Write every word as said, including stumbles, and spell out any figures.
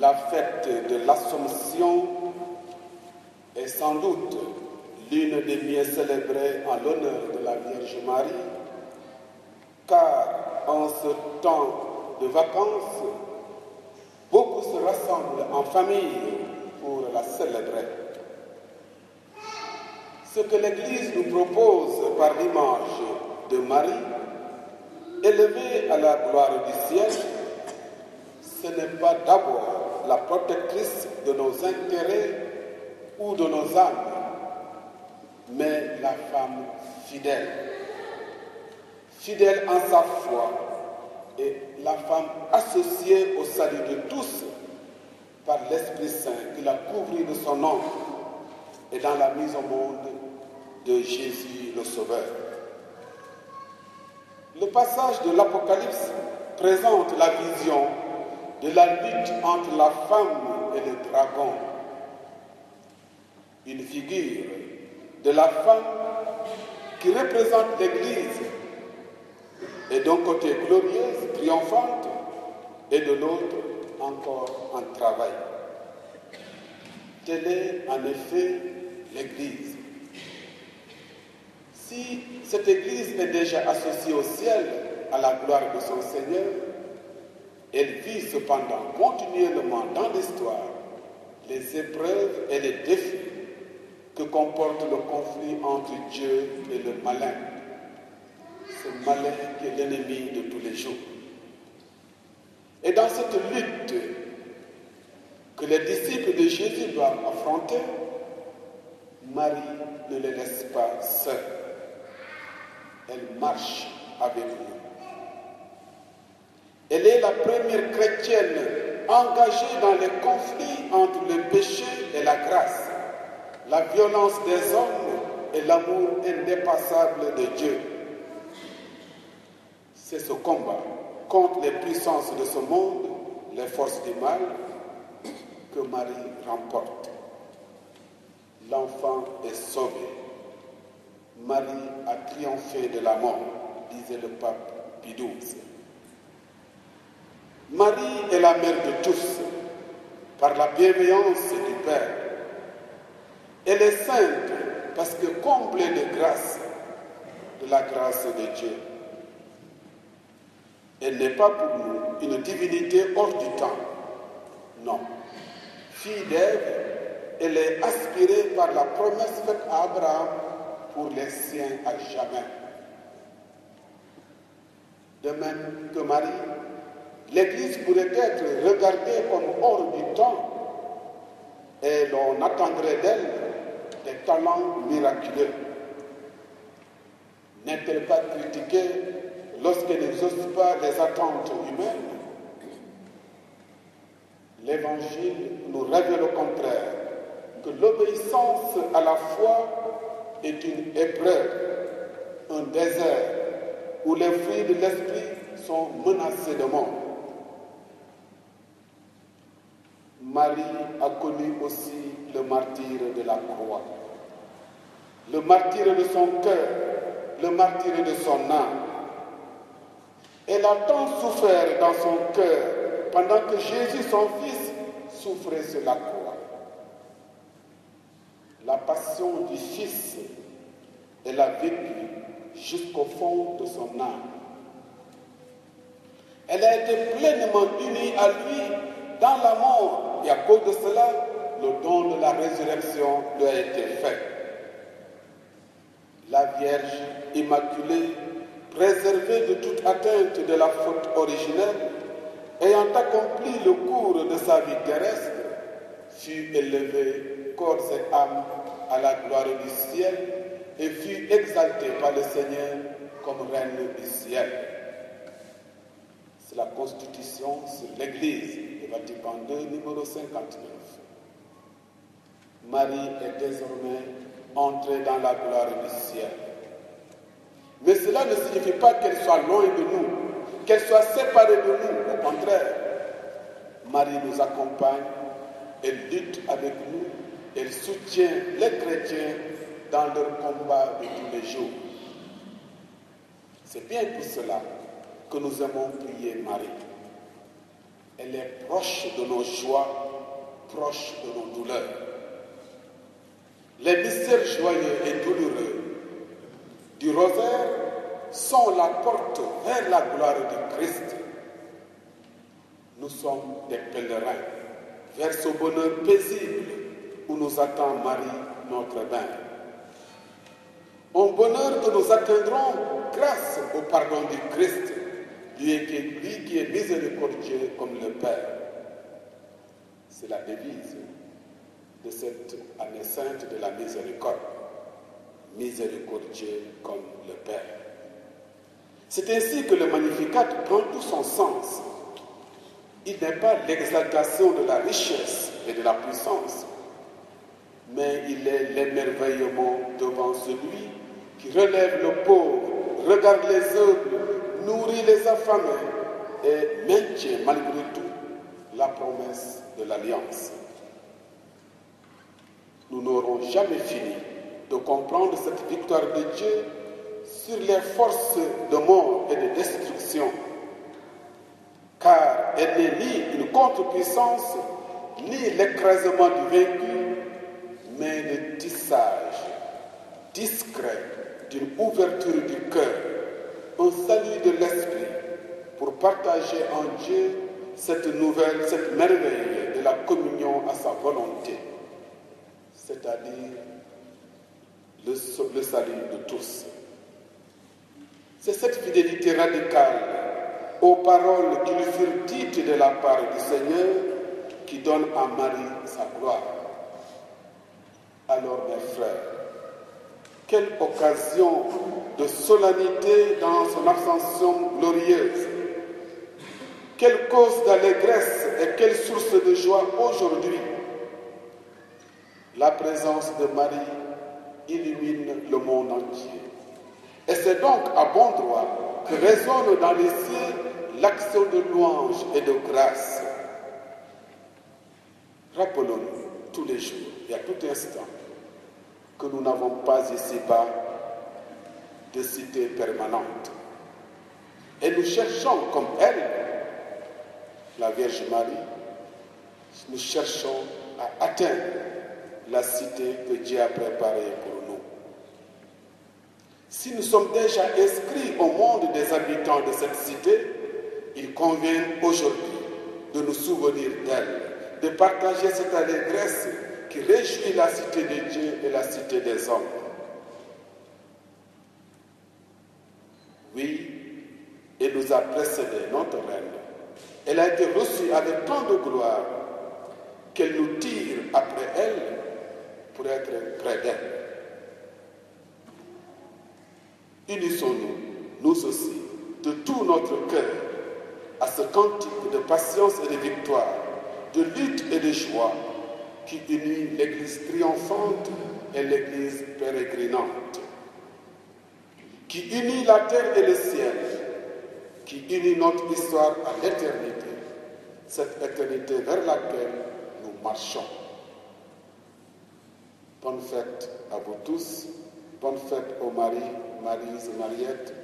La fête de l'Assomption est sans doute l'une des mieux célébrées en l'honneur de la Vierge Marie, car en ce temps de vacances, beaucoup se rassemblent en famille pour la célébrer. Ce que l'Église nous propose par l'image de Marie, élevée à la gloire du ciel, ce n'est pas d'abord la protectrice de nos intérêts ou de nos âmes, mais la femme fidèle. Fidèle en sa foi et la femme associée au salut de tous par l'Esprit Saint qui l'a couvrie de son nom et dans la mise au monde de Jésus le Sauveur. Le passage de l'Apocalypse présente la vision de la lutte entre la femme et le dragon. Une figure de la femme qui représente l'Église et d'un côté glorieuse, triomphante, et de l'autre encore en travail. Telle est en effet l'Église. Si cette Église est déjà associée au ciel, à la gloire de son Seigneur, elle vit cependant continuellement dans l'histoire les épreuves et les défis que comporte le conflit entre Dieu et le malin. Ce malin qui est l'ennemi de tous les jours. Et dans cette lutte que les disciples de Jésus doivent affronter, Marie ne les laisse pas seuls. Elle marche avec nous. Elle est la première chrétienne engagée dans les conflits entre le péché et la grâce, la violence des hommes et l'amour indépassable de Dieu. C'est ce combat contre les puissances de ce monde, les forces du mal, que Marie remporte. L'enfant est sauvé. Marie a triomphé de la mort, disait le pape Pie douze. Marie est la mère de tous, par la bienveillance du Père. Elle est sainte parce que comblée de grâce, de la grâce de Dieu. Elle n'est pas pour nous une divinité hors du temps. Non. Fille d'Ève, elle est aspirée par la promesse faite à Abraham pour les siens à jamais. De même que Marie, l'Église pourrait être regardée comme hors du temps et l'on attendrait d'elle des talents miraculeux. N'est-elle pas critiquée lorsqu'elle n'exauce pas les attentes humaines? L'Évangile nous révèle au contraire que l'obéissance à la foi est une épreuve, un désert où les fruits de l'esprit sont menacés de mort. Marie a connu aussi le martyre de la croix, le martyre de son cœur, le martyre de son âme. Elle a tant souffert dans son cœur pendant que Jésus, son Fils, souffrait sur la croix. La passion du Fils, elle a vécu jusqu'au fond de son âme. Elle a été pleinement unie à lui dans la mort, et à cause de cela, le don de la résurrection lui a été fait. La Vierge Immaculée, préservée de toute atteinte de la faute originelle, ayant accompli le cours de sa vie terrestre, fut élevée corps et âme à la gloire du ciel et fut exaltée par le Seigneur comme reine du ciel. C'est la Constitution sur l'Église de Vatican deux, numéro cinquante-neuf. Marie est désormais entrée dans la gloire du ciel. Mais cela ne signifie pas qu'elle soit loin de nous, qu'elle soit séparée de nous. Au contraire, Marie nous accompagne, elle lutte avec nous, elle soutient les chrétiens dans leur combat de tous les jours. C'est bien pour cela que nous aimons prier Marie. Elle est proche de nos joies, proche de nos douleurs. Les mystères joyeux et douloureux du rosaire sont la porte vers la gloire du Christ. Nous sommes des pèlerins vers ce bonheur paisible où nous attend Marie, notre mère. Un bonheur que nous atteindrons grâce au pardon du Christ, lui qui, lui qui est miséricordieux comme le Père. C'est la devise de cette année sainte de la miséricorde. Miséricordieux comme le Père. C'est ainsi que le Magnificat prend tout son sens. Il n'est pas l'exaltation de la richesse et de la puissance, mais il est l'émerveillement devant celui qui relève le pauvre, regarde les humbles, nourrit les affamés et maintient malgré tout la promesse de l'alliance. Nous n'aurons jamais fini de comprendre cette victoire de Dieu sur les forces de mort et de destruction, car elle n'est ni une contre-puissance, ni l'écrasement du vaincu, mais le tissage discret d'une ouverture du cœur, un salut de l'esprit, pour partager en Dieu cette nouvelle, cette merveille de la communion à sa volonté, c'est-à-dire le, le salut de tous. C'est cette fidélité radicale aux paroles qui lui furent dites de la part du Seigneur qui donne à Marie sa gloire. Alors, mes frères, quelle occasion de solennité dans son ascension glorieuse, quelle cause d'allégresse et quelle source de joie aujourd'hui. La présence de Marie illumine le monde entier. Et c'est donc à bon droit que résonne dans les cieux l'action de louange et de grâce. Rappelons-nous tous les jours et à tout instant que nous n'avons pas ici-bas de cité permanente. Et nous cherchons comme elle, la Vierge Marie, nous cherchons à atteindre la cité que Dieu a préparée pour nous. Si nous sommes déjà inscrits au monde des habitants de cette cité, il convient aujourd'hui de nous souvenir d'elle, de partager cette allégresse qui réjouit la cité de Dieu et la cité des hommes. Oui, elle nous a précédé, notre reine. Elle a été reçue avec tant de gloire qu'elle nous tire après elle pour être près d'elle. Unissons-nous, nous aussi, de tout notre cœur, à ce cantique de patience et de victoire, de lutte et de joie qui unit l'Église triomphante et l'Église pérégrinante, qui unit la terre et le ciel, qui unit notre histoire à l'éternité, cette éternité vers laquelle nous marchons. Bonne fête à vous tous, bonne fête aux maris, Marie et Mariette,